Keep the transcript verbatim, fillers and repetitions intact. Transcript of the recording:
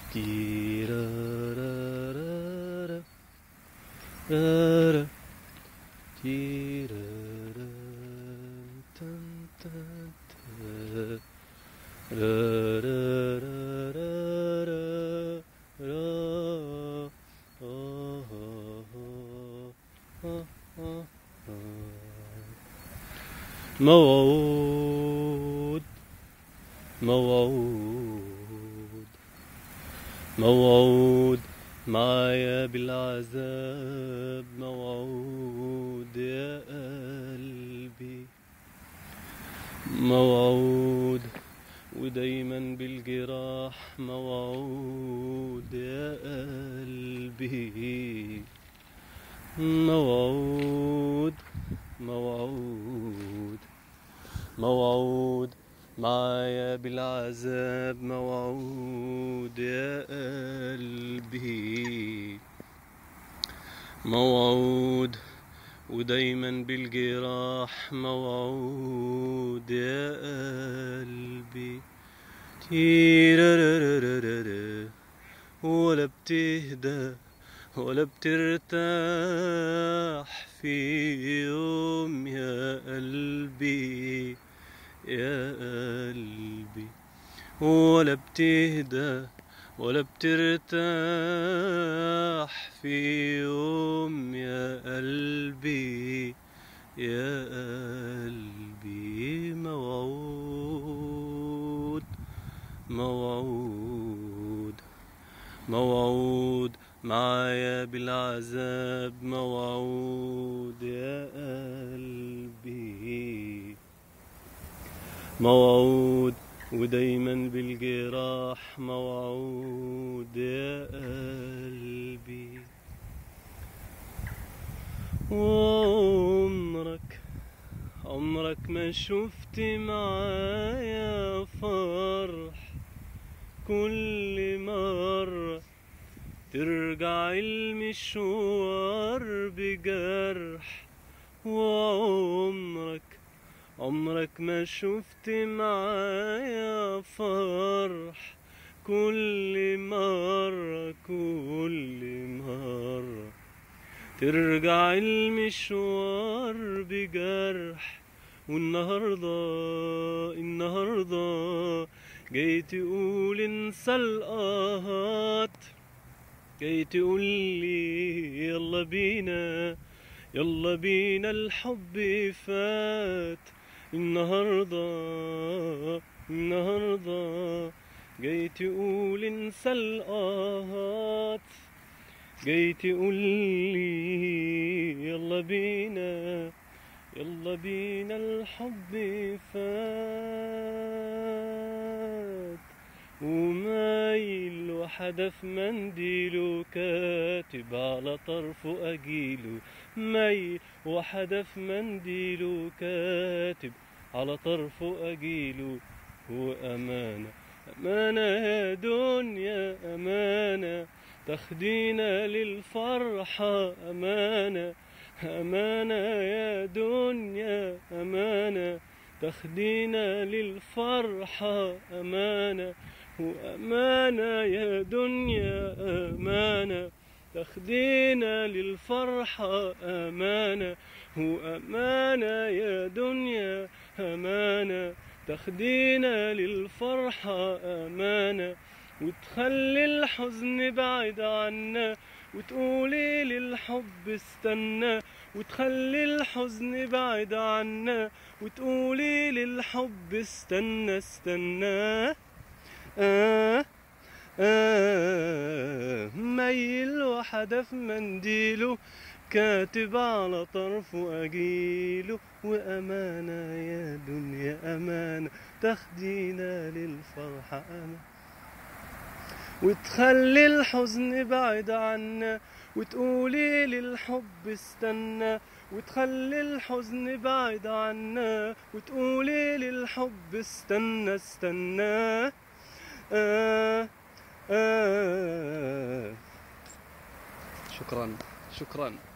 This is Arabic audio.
تيرارارارا رارا تيرارا تن تن تن رارارارارا را آه آه آه موعود موعود موعود معايا بالعذاب، موعود يا قلبي، موعود ودايما بالجراح، موعود يا قلبي، موعود موعود موعود معايا بالعذاب، موعود يا قلبي، موعود ودايما بالجراح، موعود يا قلبي. تيرارارارا ولا بتهدى ولا بترتاح في يوم يا قلبي يا قلبي، ولا بتهدى ولا بترتاح في يوم يا قلبي يا قلبي. موعود موعود موعود معايا بالعذاب، موعود يا قلبي، موعود ودايما بالجراح، موعود يا قلبي. وعمرك عمرك ما شفت معايا فرح، كل مرة ترجع المشوار بجرح. وعمرك عمرك ما شفت معايا فرح، كل مرة كل مرة ترجع المشوار بجرح. والنهاردة النهاردة جاي تقول انسى الآهات، جاي تقولي يلا بينا يلا بينا الحب فات. النهاردة النهاردة جاي تقول انسى الآهات، جاي تقولي يلا بينا يلا بينا الحب فات. ومايل وحدف منديله كاتب على طرفه أجيله، مايل وحدف منديله كاتب على طرفه أجيله. وأمانة أمانة يا دنيا أمانة تاخدينا للفرحة، أمانة أمانة يا دنيا أمانة تاخدينا للفرحة، أمانة وأمانة يا دنيا أمانة تاخدينا للفرحة، أمانة وأمانة يا دنيا أمانة تاخدينا للفرحة، أمانة وتخلي الحزن بعيد عنا، وتقولي للحب استنى. وتخلي الحزن بعيد عنا، وتقولي للحب استنى استنى. آه آه ميل وحدف منديله كاتب على طرفه أجيله. وأمانة يا دنيا أمانة تاخدينا للفرحة، أمانة وتخلي الحزن بعيد عنا، وتقولي للحب استنى. وتخلي الحزن بعيد عنا، وتقولي للحب استنى استنى. آه آه شكرا شكرا.